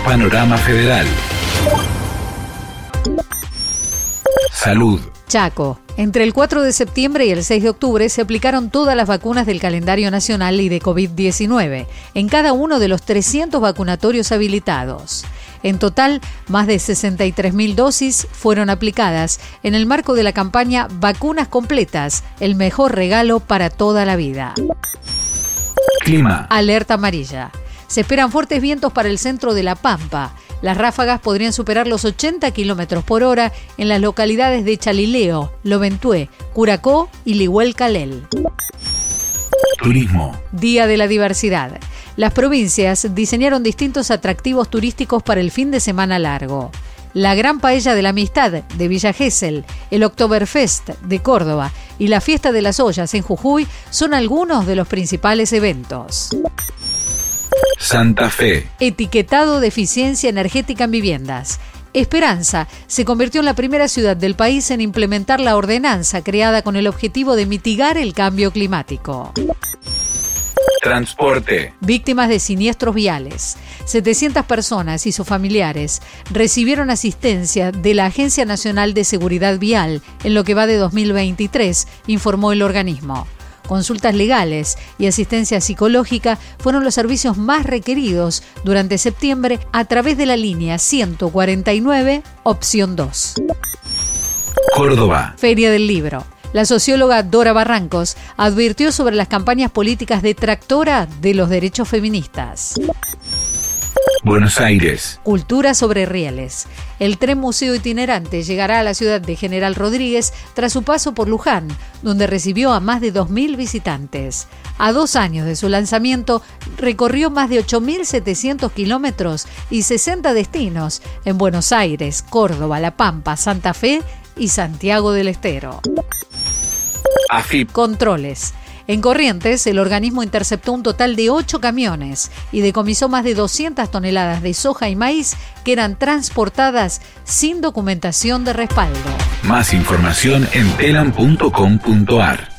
Panorama Federal. Salud. Chaco. Entre el 4 de septiembre y el 6 de octubre se aplicaron todas las vacunas del calendario nacional y de COVID-19 en cada uno de los 300 vacunatorios habilitados. En total, más de 63.000 dosis fueron aplicadas en el marco de la campaña Vacunas Completas, el mejor regalo para toda la vida. Clima. Alerta amarilla. Se esperan fuertes vientos para el centro de La Pampa. Las ráfagas podrían superar los 80 kilómetros por hora en las localidades de Chalileo, Loventué, Curacó y Lihuel-Calel. Turismo. Día de la diversidad. Las provincias diseñaron distintos atractivos turísticos para el fin de semana largo. La Gran Paella de la Amistad de Villa Gesell, el Oktoberfest de Córdoba y la Fiesta de las Ollas en Jujuy son algunos de los principales eventos. Santa Fe. Etiquetado de eficiencia energética en viviendas. Esperanza se convirtió en la primera ciudad del país en implementar la ordenanza creada con el objetivo de mitigar el cambio climático. Transporte. Víctimas de siniestros viales. 700 personas y sus familiares recibieron asistencia de la Agencia Nacional de Seguridad Vial en lo que va de 2023, informó el organismo. Consultas legales y asistencia psicológica fueron los servicios más requeridos durante septiembre a través de la línea 149, opción 2. Córdoba. Feria del Libro. La socióloga Dora Barrancos advirtió sobre las campañas políticas detractoras de los derechos feministas. Buenos Aires. Cultura sobre rieles. El tren museo itinerante llegará a la ciudad de General Rodríguez tras su paso por Luján, donde recibió a más de 2.000 visitantes. A 2 años de su lanzamiento, recorrió más de 8.700 kilómetros y 60 destinos en Buenos Aires, Córdoba, La Pampa, Santa Fe y Santiago del Estero. AFIP. Controles. En Corrientes, el organismo interceptó un total de 8 camiones y decomisó más de 200 toneladas de soja y maíz que eran transportadas sin documentación de respaldo. Más información en telam.com.ar.